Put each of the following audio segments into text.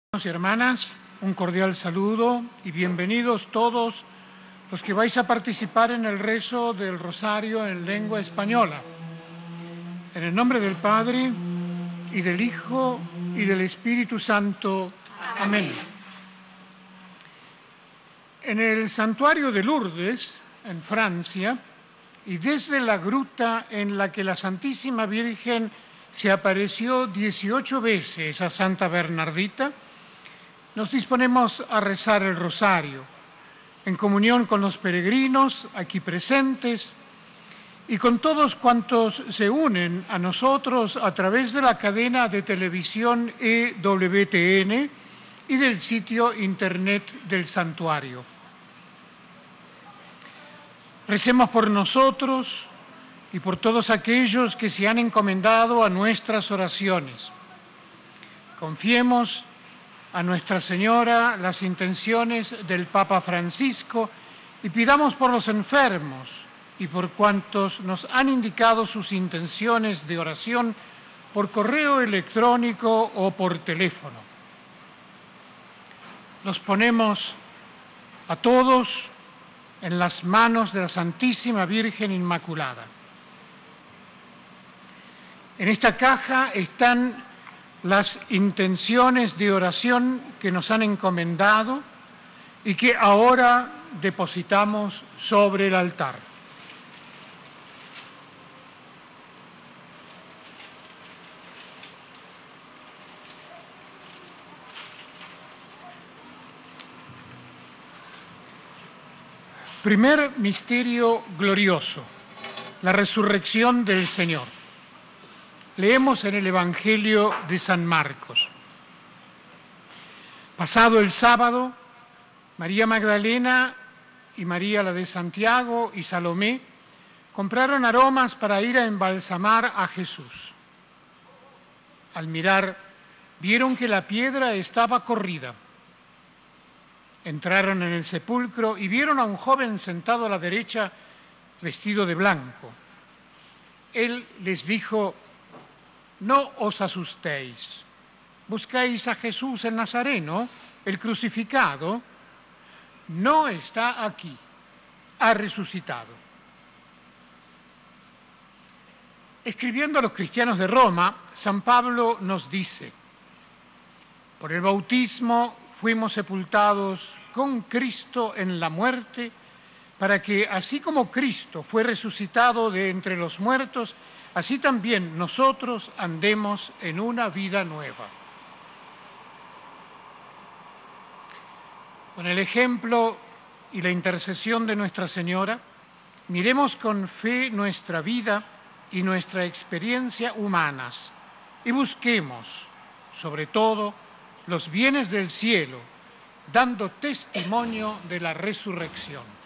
Hermanos y hermanas, un cordial saludo y bienvenidos todos los que vais a participar en el rezo del Rosario en lengua española. En el nombre del Padre, y del Hijo, y del Espíritu Santo. Amén. En el santuario de Lourdes, en Francia, y desde la gruta en la que la Santísima Virgen se apareció 18 veces a Santa Bernardita, nos disponemos a rezar el rosario, en comunión con los peregrinos aquí presentes y con todos cuantos se unen a nosotros a través de la cadena de televisión EWTN y del sitio internet del santuario. Recemos por nosotros y por todos aquellos que se han encomendado a nuestras oraciones. Confiemos a Nuestra Señora las intenciones del Papa Francisco y pidamos por los enfermos y por cuantos nos han indicado sus intenciones de oración por correo electrónico o por teléfono. Los ponemos a todos en las manos de la Santísima Virgen Inmaculada. En esta caja están las intenciones de oración que nos han encomendado y que ahora depositamos sobre el altar. Primer misterio glorioso, la resurrección del Señor. Leemos en el Evangelio de San Marcos. Pasado el sábado, María Magdalena y María la de Santiago y Salomé compraron aromas para ir a embalsamar a Jesús. Al mirar, vieron que la piedra estaba corrida. Entraron en el sepulcro y vieron a un joven sentado a la derecha, vestido de blanco. Él les dijo: no os asustéis. ¿Buscáis a Jesús el Nazareno, el crucificado? No está aquí, ha resucitado. Escribiendo a los cristianos de Roma, San Pablo nos dice: por el bautismo fuimos sepultados con Cristo en la muerte, para que, así como Cristo fue resucitado de entre los muertos, así también nosotros andemos en una vida nueva. Con el ejemplo y la intercesión de Nuestra Señora, miremos con fe nuestra vida y nuestra experiencia humanas y busquemos, sobre todo, los bienes del cielo, dando testimonio de la resurrección.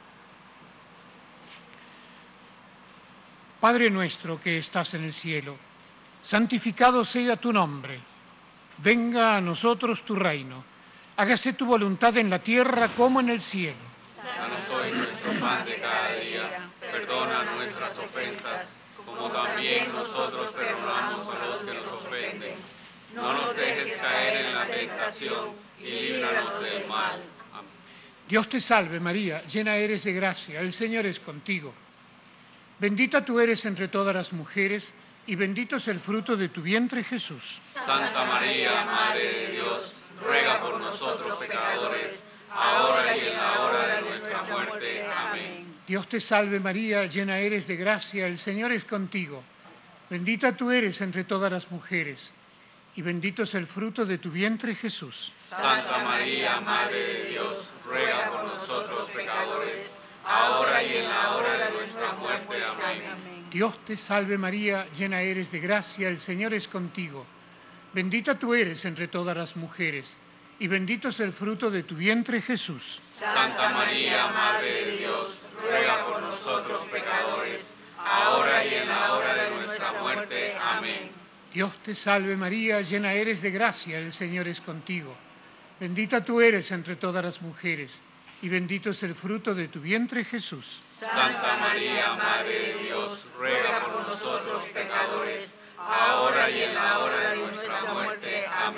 Padre nuestro que estás en el cielo, santificado sea tu nombre. Venga a nosotros tu reino. Hágase tu voluntad en la tierra como en el cielo. Danos hoy nuestro pan de cada día. Perdona nuestras ofensas, como también nosotros perdonamos a los que nos ofenden. No nos dejes caer en la tentación y líbranos del mal. Amén. Dios te salve María, llena eres de gracia, el Señor es contigo. Bendita tú eres entre todas las mujeres, y bendito es el fruto de tu vientre, Jesús. Santa María, Madre de Dios, ruega por nosotros pecadores, ahora y en la hora de nuestra muerte. Amén. Dios te salve María, llena eres de gracia, el Señor es contigo. Bendita tú eres entre todas las mujeres, y bendito es el fruto de tu vientre, Jesús. Santa María, Madre de Dios, ruega por nosotros pecadores, ahora y en la hora de nuestra muerte. Amén. Dios te salve María, llena eres de gracia, el Señor es contigo. Bendita tú eres entre todas las mujeres, y bendito es el fruto de tu vientre, Jesús. Santa María, Madre de Dios, ruega por nosotros pecadores, ahora y en la hora de nuestra muerte. Amén. Dios te salve María, llena eres de gracia, el Señor es contigo. Bendita tú eres entre todas las mujeres, y bendito es el fruto de tu vientre, Jesús. Santa María, Madre de Dios, ruega por nosotros pecadores, ahora y en la hora de nuestra muerte. Amén.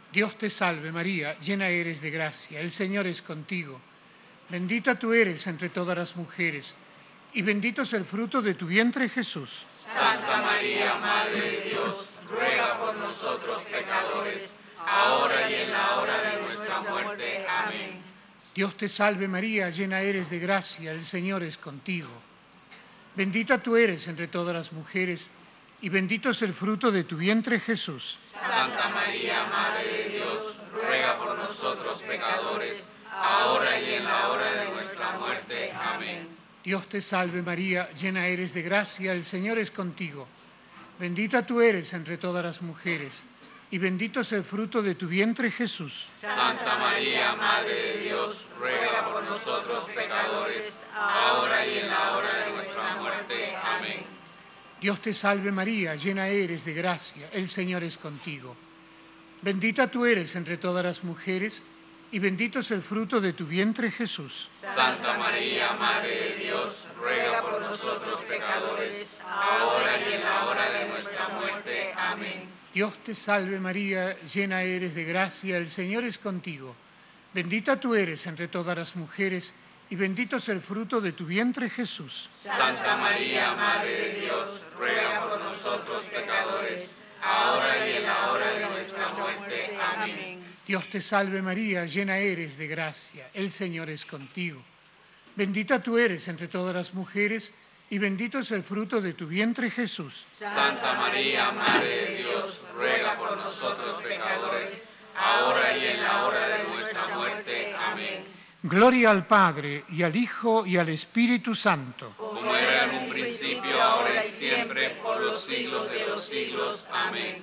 Dios te salve María, llena eres de gracia, el Señor es contigo. Bendita tú eres entre todas las mujeres, y bendito es el fruto de tu vientre Jesús. Santa María, Madre de Dios, ruega por nosotros pecadores, ahora y en la hora de nuestra muerte. Amén. Dios te salve María, llena eres de gracia, el Señor es contigo. Bendita tú eres entre todas las mujeres, y bendito es el fruto de tu vientre Jesús. Santa María, Madre de Dios, ruega por nosotros pecadores, ahora y en la hora de nuestra muerte. Amén. Dios te salve María, llena eres de gracia, el Señor es contigo. Bendita tú eres entre todas las mujeres, y bendito es el fruto de tu vientre Jesús. Santa María, Madre de Dios, ruega por nosotros pecadores, ahora y en la hora de nuestra muerte. Amén. Dios te salve María, llena eres de gracia, el Señor es contigo. Bendita tú eres entre todas las mujeres, y bendito es el fruto de tu vientre Jesús. Santa María, Madre de Dios, ruega por nosotros pecadores, ahora y en la hora de nuestra muerte. Amén. Dios te salve María, llena eres de gracia, el Señor es contigo. Bendita tú eres entre todas las mujeres, y bendito es el fruto de tu vientre Jesús. Santa María, Madre de Dios, ruega por nosotros pecadores, ahora y en la hora de nuestra muerte. Amén. Dios te salve María, llena eres de gracia, el Señor es contigo. Bendita tú eres entre todas las mujeres, y bendito es el fruto de tu vientre Jesús. Santa María, Madre de Dios, ruega por nosotros pecadores, ahora y en la hora de nuestra muerte. Amén. Gloria al Padre, y al Hijo, y al Espíritu Santo. Como era en un principio, ahora y siempre, por los siglos de los siglos. Amén.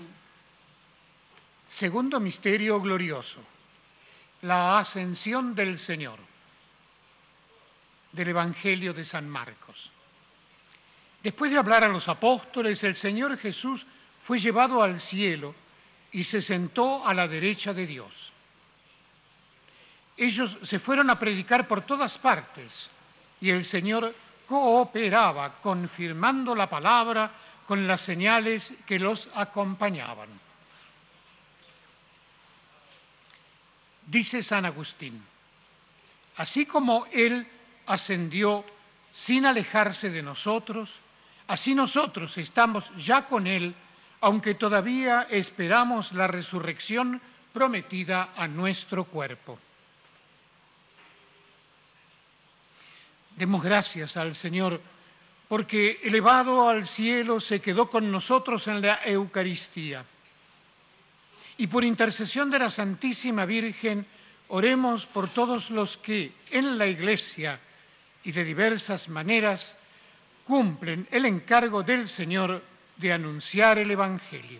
Segundo misterio glorioso, la ascensión del Señor, del Evangelio de San Marcos. Después de hablar a los apóstoles, el Señor Jesús fue llevado al cielo y se sentó a la derecha de Dios. Ellos se fueron a predicar por todas partes y el Señor cooperaba, confirmando la palabra con las señales que los acompañaban. Dice San Agustín, así como Él ascendió sin alejarse de nosotros, así nosotros estamos ya con Él, aunque todavía esperamos la resurrección prometida a nuestro cuerpo. Demos gracias al Señor, porque elevado al cielo se quedó con nosotros en la Eucaristía. Y por intercesión de la Santísima Virgen, oremos por todos los que en la Iglesia y de diversas maneras cumplen el encargo del Señor de anunciar el Evangelio.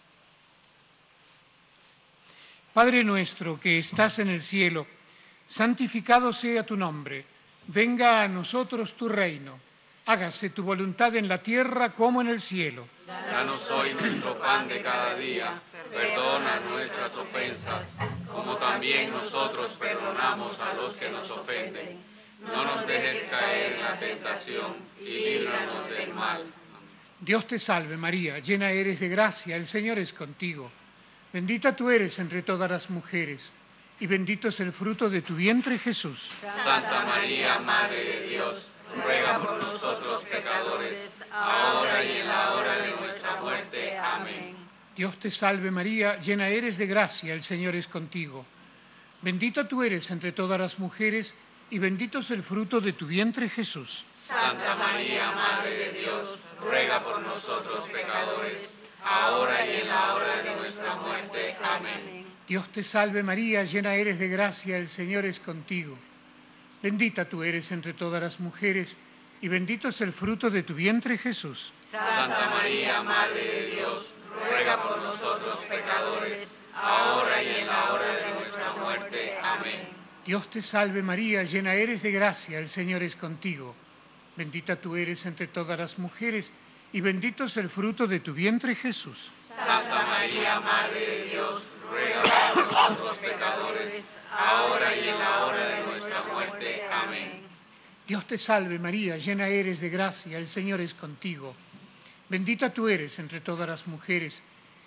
Padre nuestro que estás en el cielo, santificado sea tu nombre. Venga a nosotros tu reino. Hágase tu voluntad en la tierra como en el cielo. Danos hoy nuestro pan de cada día. Perdona nuestras ofensas, como también nosotros perdonamos a los que nos ofenden. No nos dejes caer en la tentación y líbranos del mal. Dios te salve María, llena eres de gracia, el Señor es contigo. Bendita tú eres entre todas las mujeres, y bendito es el fruto de tu vientre Jesús. Santa María, Madre de Dios, ruega por nosotros pecadores, ahora y en la hora de nuestra muerte. Amén. Dios te salve María, llena eres de gracia, el Señor es contigo. Bendita tú eres entre todas las mujeres, y bendito es el fruto de tu vientre Jesús. Santa María, Madre de Dios, ruega por nosotros pecadores, ahora y en la hora de nuestra muerte. Amén. Dios te salve María, llena eres de gracia, el Señor es contigo. Bendita tú eres entre todas las mujeres, y bendito es el fruto de tu vientre Jesús. Santa María, Madre de Dios, ruega por nosotros pecadores, ahora y en la hora de nuestra muerte. Amén. Dios te salve María, llena eres de gracia, el Señor es contigo. Bendita tú eres entre todas las mujeres, y bendito es el fruto de tu vientre Jesús. Santa María, Madre de Dios, ruega por nosotros pecadores, ahora y en la hora de nuestra muerte. Amén. Dios te salve María, llena eres de gracia, el Señor es contigo. Bendita tú eres entre todas las mujeres,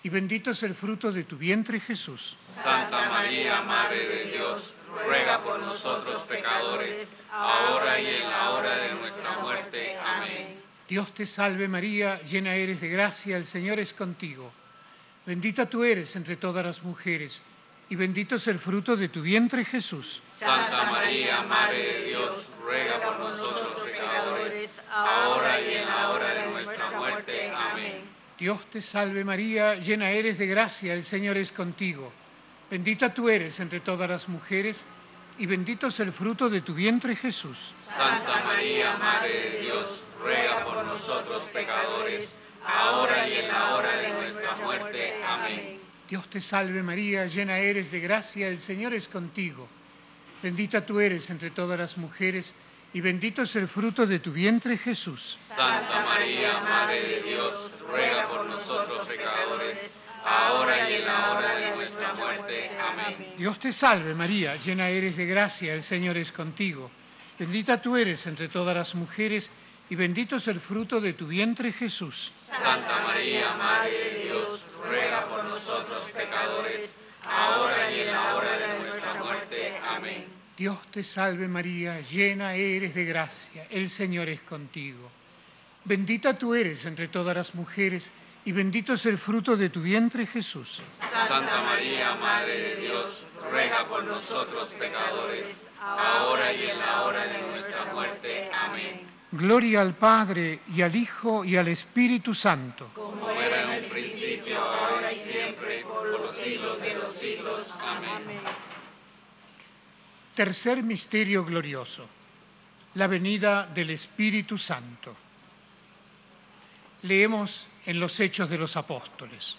y bendito es el fruto de tu vientre, Jesús. Santa María, Madre de Dios, ruega por nosotros pecadores, ahora y en la hora de nuestra muerte. Amén. Dios te salve María, llena eres de gracia, el Señor es contigo. Bendita tú eres entre todas las mujeres, y bendito es el fruto de tu vientre, Jesús. Santa María, Madre de Dios, ruega por nosotros pecadores, ahora y en la hora de nuestra muerte. Amén. Dios te salve María, llena eres de gracia, el Señor es contigo. Bendita tú eres entre todas las mujeres, y bendito es el fruto de tu vientre, Jesús. Santa María, Madre de Dios, ruega por nosotros pecadores, ahora y en la hora de nuestra muerte. Amén. Dios te salve María, llena eres de gracia, el Señor es contigo. Bendita tú eres entre todas las mujeres, y bendito es el fruto de tu vientre, Jesús. Santa María, Madre de Dios, ruega por nosotros pecadores, ahora y en la hora de nuestra muerte. Amén. Dios te salve María, llena eres de gracia, el Señor es contigo. Bendita tú eres entre todas las mujeres, y bendito es el fruto de tu vientre, Jesús. Santa María, Madre de Dios, ruega por nosotros pecadores, ahora y en la hora de nuestra muerte. Amén. Dios te salve María, llena eres de gracia, el Señor es contigo. Bendita tú eres entre todas las mujeres, y bendito es el fruto de tu vientre, Jesús. Santa María, Madre de Dios, ruega por nosotros pecadores, ahora y en la hora de nuestra muerte. Amén. Gloria al Padre, y al Hijo, y al Espíritu Santo. Como era en un principio, ahora y siempre, por los siglos de los siglos. Amén. Tercer misterio glorioso, la venida del Espíritu Santo. Leemos en los Hechos de los Apóstoles.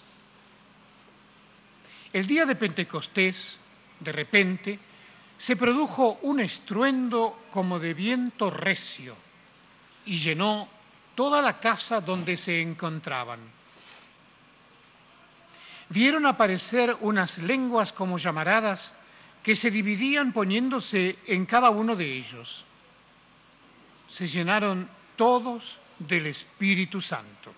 El día de Pentecostés, de repente, se produjo un estruendo como de viento recio y llenó toda la casa donde se encontraban. Vieron aparecer unas lenguas como llamaradas que se dividían poniéndose en cada uno de ellos. Se llenaron todos del Espíritu Santo.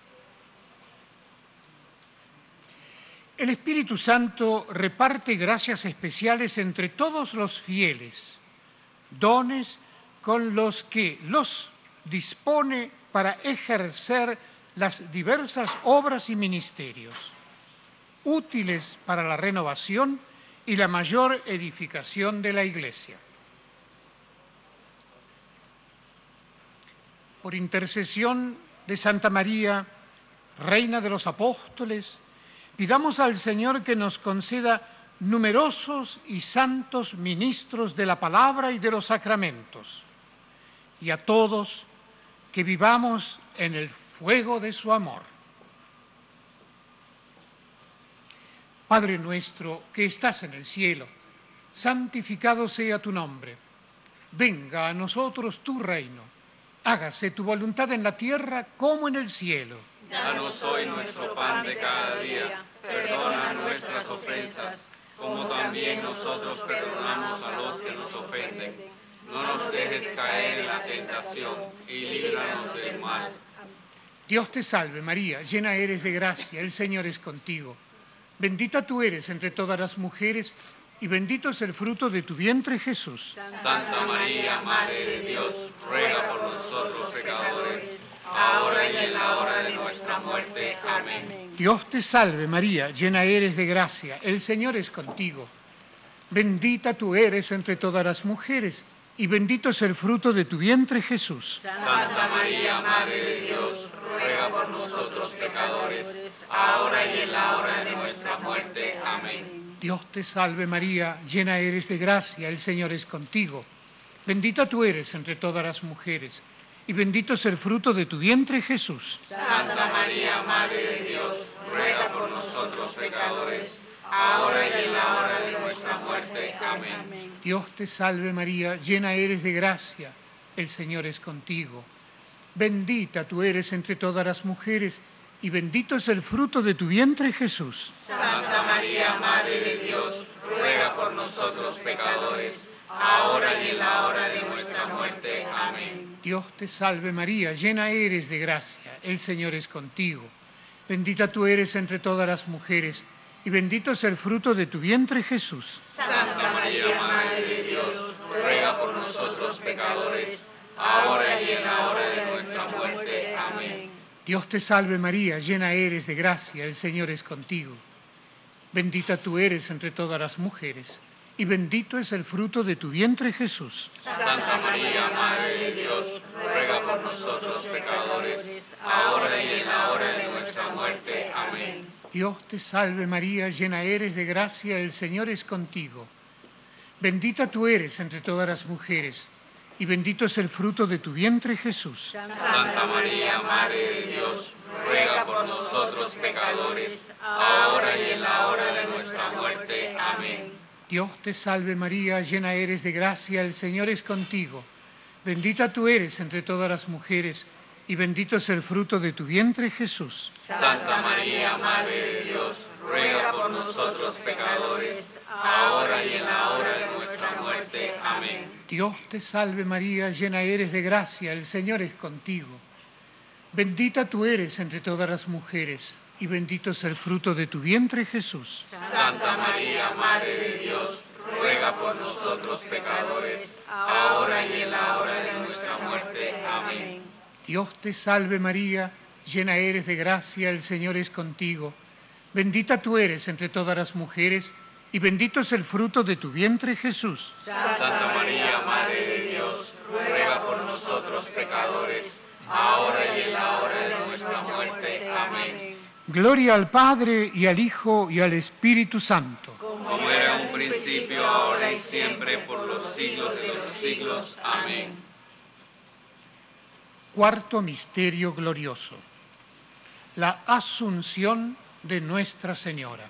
El Espíritu Santo reparte gracias especiales entre todos los fieles, dones con los que los dispone para ejercer las diversas obras y ministerios, útiles para la renovación y la mayor edificación de la Iglesia. Por intercesión de Santa María, Reina de los Apóstoles, pidamos al Señor que nos conceda numerosos y santos ministros de la palabra y de los sacramentos, y a todos que vivamos en el fuego de su amor. Padre nuestro que estás en el cielo, santificado sea tu nombre. Venga a nosotros tu reino. Hágase tu voluntad en la tierra como en el cielo. Danos hoy nuestro pan de cada día. Perdona nuestras ofensas, como también nosotros perdonamos a los que nos ofenden. No nos dejes caer en la tentación y líbranos del mal. Dios te salve María, llena eres de gracia, el Señor es contigo. Bendita tú eres entre todas las mujeres, y bendito es el fruto de tu vientre, Jesús. Santa María, Madre de Dios, ruega por nosotros pecadores, ahora y en la hora de nuestra muerte. Amén. Dios te salve María, llena eres de gracia, el Señor es contigo. Bendita tú eres entre todas las mujeres, y bendito es el fruto de tu vientre, Jesús. Santa María, Madre de Dios, ruega por nosotros pecadores, ahora y en la hora de nuestra muerte. Amén. Dios te salve María, llena eres de gracia, el Señor es contigo. Bendita tú eres entre todas las mujeres, y bendito es el fruto de tu vientre, Jesús. Santa María, Madre de Dios, ruega por nosotros pecadores, ahora y en la hora de nuestra muerte. Amén. Dios te salve María, llena eres de gracia, el Señor es contigo. Bendita tú eres entre todas las mujeres, y bendito es el fruto de tu vientre, Jesús. Santa María, Madre de Dios, ruega por nosotros pecadores, ahora y en la hora de nuestra muerte. Amén. Dios te salve María, llena eres de gracia, el Señor es contigo. Bendita tú eres entre todas las mujeres, y bendito es el fruto de tu vientre, Jesús. Santa María, Madre de Dios, ruega por nosotros pecadores, ahora y en la hora de nuestra muerte. Amén. Dios te salve María, llena eres de gracia, el Señor es contigo. Bendita tú eres entre todas las mujeres, y bendito es el fruto de tu vientre, Jesús. Santa María, Madre de Dios, ruega por nosotros pecadores, ahora y en la hora de nuestra muerte. Amén. Dios te salve María, llena eres de gracia, el Señor es contigo. Bendita tú eres entre todas las mujeres, y bendito es el fruto de tu vientre, Jesús. Santa María, Madre de Dios, ruega por nosotros pecadores, ahora y en la hora de nuestra muerte. Amén. Dios te salve María, llena eres de gracia, el Señor es contigo. Bendita tú eres entre todas las mujeres, y bendito es el fruto de tu vientre, Jesús. Santa María, Madre de Dios, ruega por nosotros pecadores, ahora y en la hora de nuestra muerte. Amén. Dios te salve María, llena eres de gracia, el Señor es contigo. Bendita tú eres entre todas las mujeres, y bendito es el fruto de tu vientre, Jesús. Santa María, Madre de Dios, ruega por nosotros pecadores, ahora y en la hora de nuestra muerte. Amén. Dios te salve María, llena eres de gracia, el Señor es contigo. Bendita tú eres entre todas las mujeres, y bendito es el fruto de tu vientre, Jesús. Santa María, Madre de Dios, ruega por nosotros pecadores, ahora y en la hora de nuestra muerte. Amén. Gloria al Padre, y al Hijo, y al Espíritu Santo. Como era en un principio, ahora y siempre, por los siglos de los siglos. Amén. Cuarto misterio glorioso: la Asunción de Nuestra Señora.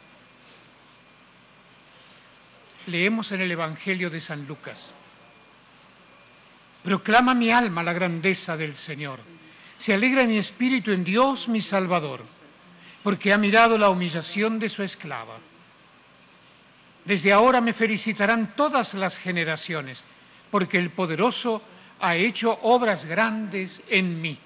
Leemos en el Evangelio de San Lucas. Proclama mi alma la grandeza del Señor. Se alegra mi espíritu en Dios mi Salvador, porque ha mirado la humillación de su esclava. Desde ahora me felicitarán todas las generaciones, porque el Poderoso ha hecho obras grandes en mí.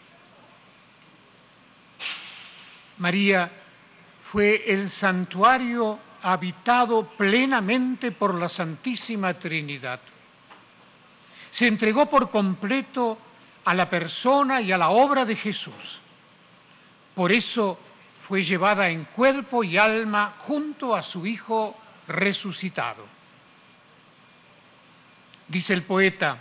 María fue el santuario habitado plenamente por la Santísima Trinidad. Se entregó por completo a la persona y a la obra de Jesús. Por eso fue llevada en cuerpo y alma junto a su Hijo resucitado. Dice el poeta: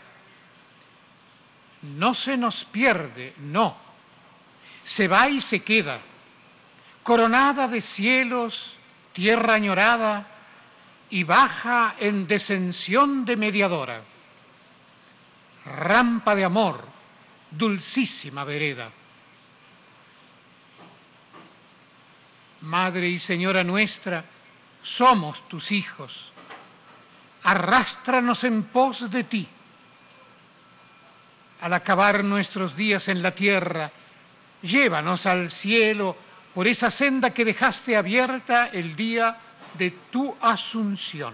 no se nos pierde, no, se va y se queda, coronada de cielos, tierra añorada, y baja en descensión de mediadora. Rampa de amor, dulcísima vereda. Madre y Señora nuestra, somos tus hijos. Arrástranos en pos de ti. Al acabar nuestros días en la tierra, llévanos al cielo por esa senda que dejaste abierta el día de tu asunción.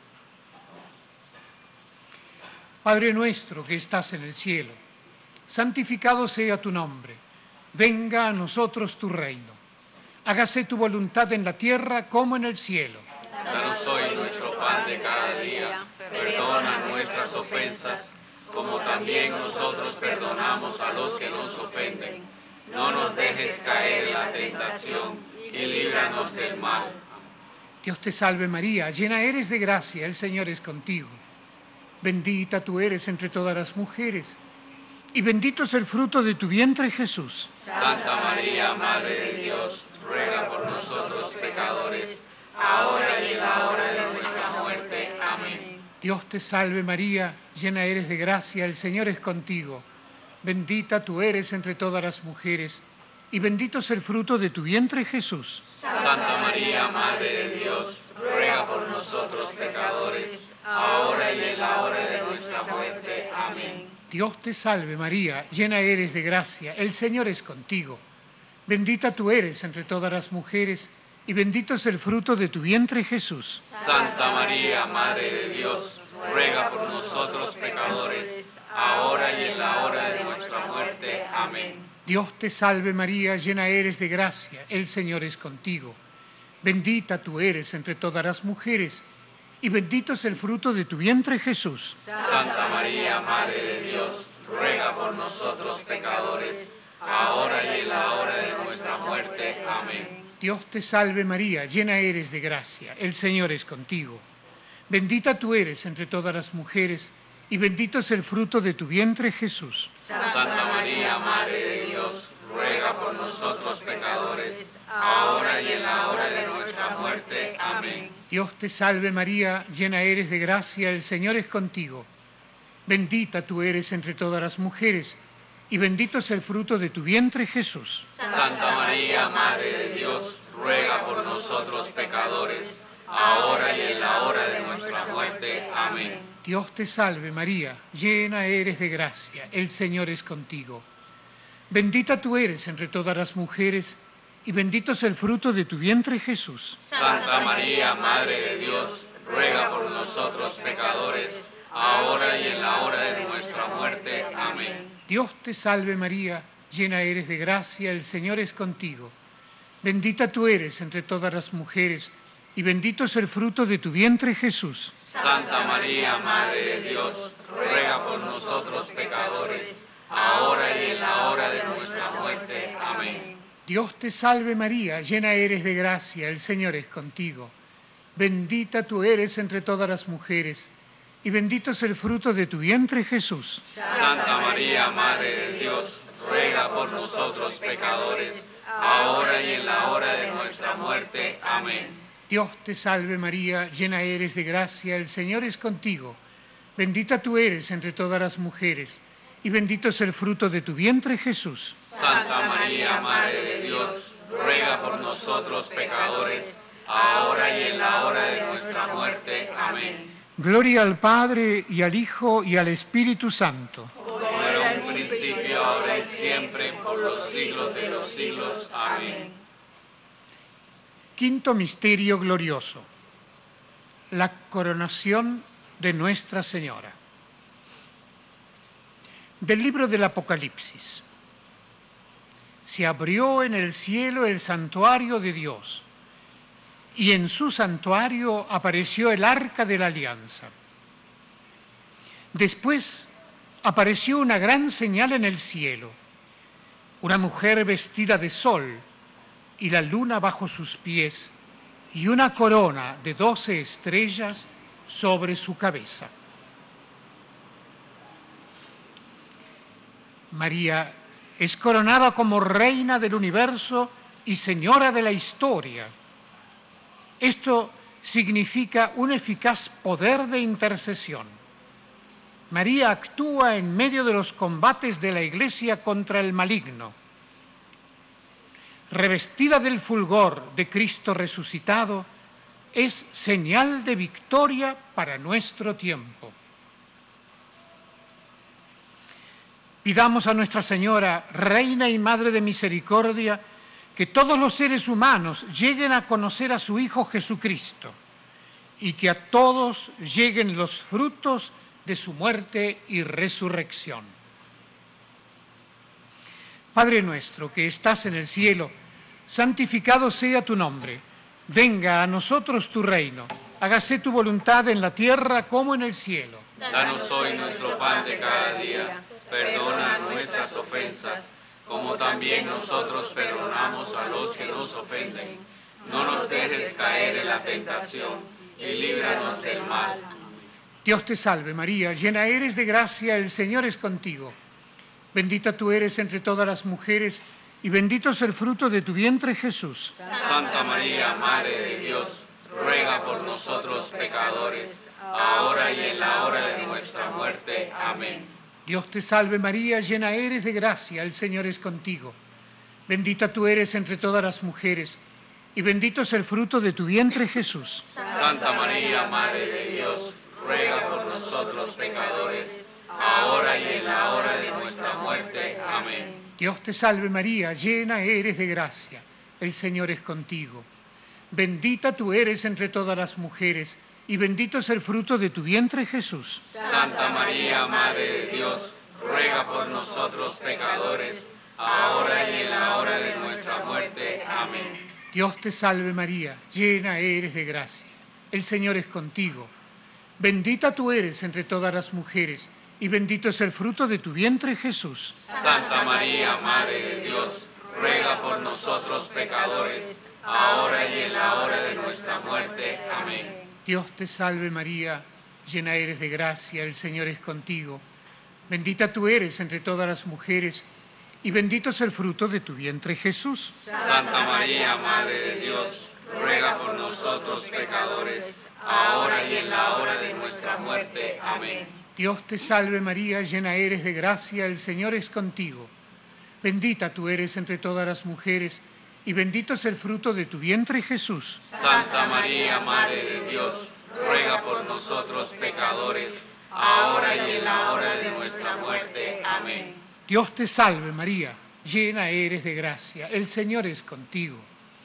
Padre nuestro que estás en el cielo, santificado sea tu nombre. Venga a nosotros tu reino. Hágase tu voluntad en la tierra como en el cielo. Danos hoy nuestro pan de cada día. Perdona nuestras ofensas, como también nosotros perdonamos a los que nos ofenden. No nos dejes caer en la tentación y líbranos del mal. Dios te salve María, llena eres de gracia, el Señor es contigo. Bendita tú eres entre todas las mujeres, y bendito es el fruto de tu vientre, Jesús. Santa María, Madre de Dios, ruega por nosotros pecadores, ahora y en la hora de nuestra muerte. Amén. Dios te salve María, llena eres de gracia, el Señor es contigo. Bendita tú eres entre todas las mujeres, y bendito es el fruto de tu vientre, Jesús. Santa María, Madre de Dios, ruega por nosotros pecadores, ahora y en la hora de nuestra muerte. Amén. Dios te salve María, llena eres de gracia, el Señor es contigo. Bendita tú eres entre todas las mujeres, y bendito es el fruto de tu vientre, Jesús. Santa María, Madre de Dios, ruega por nosotros pecadores, ahora y en la hora de nuestra muerte. Amén. Dios te salve María, llena eres de gracia, el Señor es contigo. Bendita tú eres entre todas las mujeres, y bendito es el fruto de tu vientre, Jesús. Santa María, Madre de Dios, ruega por nosotros pecadores, ahora y en la hora de nuestra muerte. Amén. Dios te salve María, llena eres de gracia, el Señor es contigo. Bendita tú eres entre todas las mujeres, y bendito es el fruto de tu vientre, Jesús. Santa María, Madre de Dios, ruega por nosotros pecadores, ahora y en la hora de nuestra muerte. Amén. Dios te salve María, llena eres de gracia, el Señor es contigo. Bendita tú eres entre todas las mujeres, y bendito es el fruto de tu vientre, Jesús. Santa María, Madre de Dios, ruega por nosotros pecadores, ahora y en la hora de nuestra muerte. Amén. Dios te salve María, llena eres de gracia, el Señor es contigo. Bendita tú eres entre todas las mujeres, y bendito es el fruto de tu vientre, Jesús. Santa María, Madre de Dios, ruega por nosotros pecadores, ahora y en la hora de nuestra muerte. Amén. Dios te salve María, llena eres de gracia, el Señor es contigo. Bendita tú eres entre todas las mujeres, y bendito es el fruto de tu vientre, Jesús. Santa María, Madre de Dios, ruega por nosotros pecadores, ahora y en la hora de nuestra muerte. Amén. Dios te salve María, llena eres de gracia, el Señor es contigo. Bendita tú eres entre todas las mujeres, y bendito es el fruto de tu vientre, Jesús. Santa María, Madre de Dios, ruega por nosotros pecadores, ahora y en la hora de nuestra muerte. Amén. Dios te salve María, llena eres de gracia, el Señor es contigo. Bendita tú eres entre todas las mujeres, y bendito es el fruto de tu vientre, Jesús. Santa María, Madre de Dios, ruega por nosotros pecadores, ahora y en la hora de nuestra muerte. Amén. Gloria al Padre, y al Hijo, y al Espíritu Santo. Como era en un principio, ahora y siempre, por los siglos de los siglos. Amén. Quinto misterio glorioso, la coronación de Nuestra Señora. Del libro del Apocalipsis. Se abrió en el cielo el santuario de Dios, y en su santuario apareció el arca de la alianza. Después apareció una gran señal en el cielo, una mujer vestida de sol, y la luna bajo sus pies, y una corona de 12 estrellas sobre su cabeza. María es coronada como reina del universo y señora de la historia. Esto significa un eficaz poder de intercesión. María actúa en medio de los combates de la Iglesia contra el maligno. Revestida del fulgor de Cristo resucitado, es señal de victoria para nuestro tiempo. Pidamos a Nuestra Señora, Reina y Madre de Misericordia, que todos los seres humanos lleguen a conocer a su Hijo Jesucristo y que a todos lleguen los frutos de su muerte y resurrección. Padre nuestro que estás en el cielo, santificado sea tu nombre. Venga a nosotros tu reino. Hágase tu voluntad en la tierra como en el cielo. Danos hoy nuestro pan de cada día. Perdona nuestras ofensas, como también nosotros perdonamos a los que nos ofenden. No nos dejes caer en la tentación y líbranos del mal. Dios te salve María, llena eres de gracia, el Señor es contigo. Bendita tú eres entre todas las mujeres, y bendito es el fruto de tu vientre, Jesús. Santa María, Madre de Dios, ruega por nosotros pecadores, ahora y en la hora de nuestra muerte. Amén. Dios te salve María, llena eres de gracia, el Señor es contigo. Bendita tú eres entre todas las mujeres, y bendito es el fruto de tu vientre, Jesús. Santa María, Madre de Dios, ruega por nosotros pecadores, ahora y en la hora de nuestra muerte. Amén. Dios te salve María, llena eres de gracia, el Señor es contigo. Bendita tú eres entre todas las mujeres, y bendito es el fruto de tu vientre, Jesús. Santa María, Madre de Dios, ruega por nosotros pecadores, ahora y en la hora de nuestra muerte. Amén. Dios te salve María, llena eres de gracia. El Señor es contigo. Bendita tú eres entre todas las mujeres, y bendito es el fruto de tu vientre, Jesús. Santa María, Madre de Dios, ruega por nosotros pecadores, ahora y en la hora de nuestra muerte. Amén. Dios te salve María, llena eres de gracia, el Señor es contigo. Bendita tú eres entre todas las mujeres, y bendito es el fruto de tu vientre, Jesús. Santa María, Madre de Dios, ruega por nosotros pecadores, ahora y en la hora de nuestra muerte. Amén. Dios te salve María, llena eres de gracia, el Señor es contigo. Bendita tú eres entre todas las mujeres, y bendito es el fruto de tu vientre, Jesús. Santa María, Madre de Dios, ruega por nosotros pecadores, ahora y en la hora de nuestra muerte. Amén. Dios te salve María, llena eres de gracia, el Señor es contigo.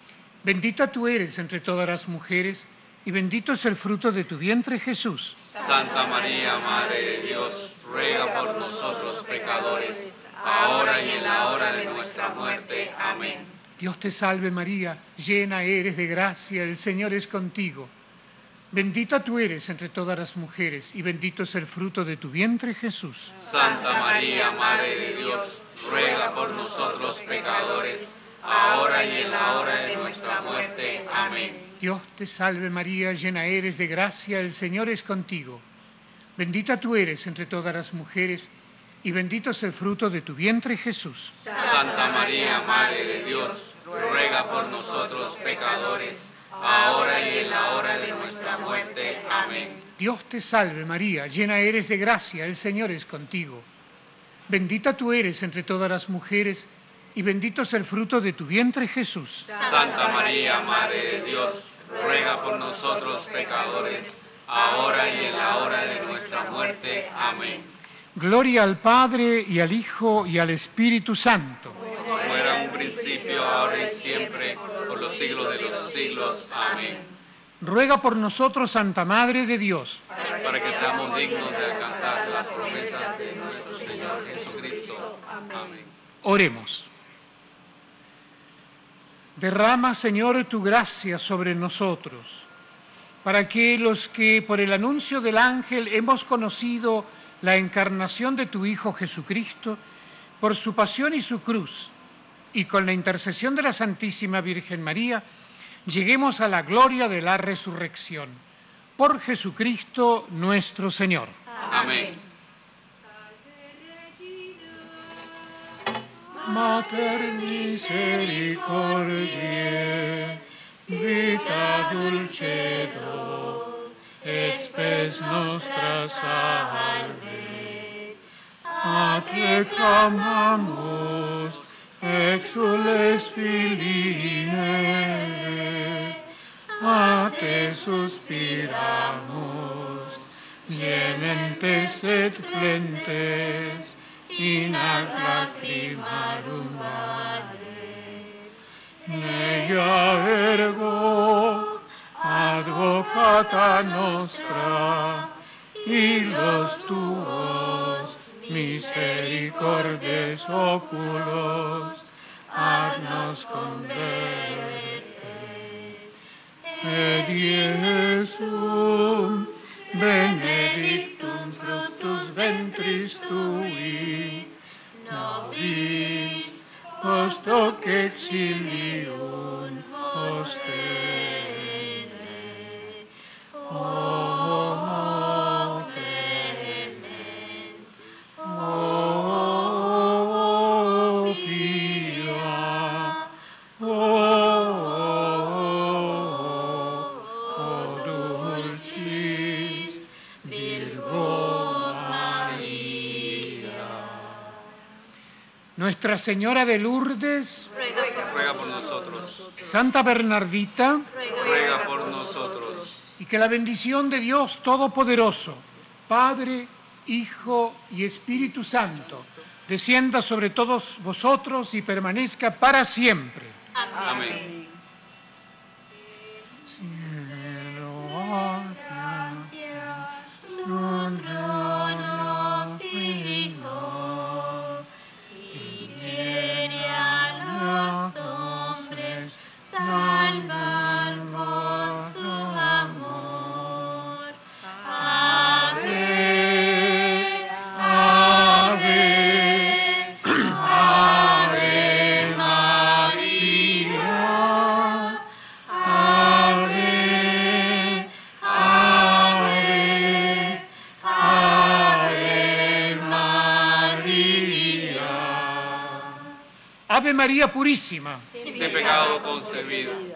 Bendita tú eres entre todas las mujeres, y bendito es el fruto de tu vientre, Jesús. Santa María, Madre de Dios, ruega por nosotros pecadores, ahora y en la hora de nuestra muerte. Amén. Dios te salve María, llena eres de gracia, el Señor es contigo. Bendita tú eres entre todas las mujeres, y bendito es el fruto de tu vientre, Jesús. Santa María, Madre de Dios, ruega por nosotros pecadores, ahora y en la hora de nuestra muerte. Amén. Dios te salve María, llena eres de gracia, el Señor es contigo. Bendita tú eres entre todas las mujeres, y bendito es el fruto de tu vientre, Jesús. Santa María, Madre de Dios, ruega por nosotros pecadores, ahora y en la hora de nuestra muerte. Amén. Dios te salve María, llena eres de gracia, el Señor es contigo. Bendita tú eres entre todas las mujeres, y bendito es el fruto de tu vientre, Jesús. Santa María, Madre de Dios, ruega por nosotros pecadores, ahora y en la hora de nuestra muerte. Amén. Gloria al Padre, y al Hijo, y al Espíritu Santo. Como era en un principio, ahora y siempre, por los siglos de los siglos. Amén. Ruega por nosotros, Santa Madre de Dios, Para que seamos dignos de alcanzar las promesas de nuestro Señor Jesucristo. Amén. oremos. Derrama, Señor, tu gracia sobre nosotros, para que los que por el anuncio del ángel hemos conocido la encarnación de tu Hijo Jesucristo, por su pasión y su cruz, y con la intercesión de la Santísima Virgen María, lleguemos a la gloria de la resurrección. Por Jesucristo nuestro Señor. Amén. Mater misericordiae, vita dulcedo, et spes nostra salve. A te clamamus, exules Filii Eve, a te suspiramus, gementes et flentes, in ac lacrimarum vale. Mea ergo, advocata nostra, y los tuos misericordes oculos, haznos converte. Et Iesum, benedictum fructus ventris tui, nobis post hoc exilium ostende. O clemens, o pia, o dulcis Virgo María. Nuestra Señora de Lourdes, Ruega por nosotros. Santa Bernardita, Ruega por nosotros. y que la bendición de Dios Todopoderoso, Padre, Hijo y Espíritu Santo, descienda sobre todos vosotros y permanezca para siempre. Amén. Cielo, gracia, non gloria, Filio, y Ave María Purísima, sin pecado concebido.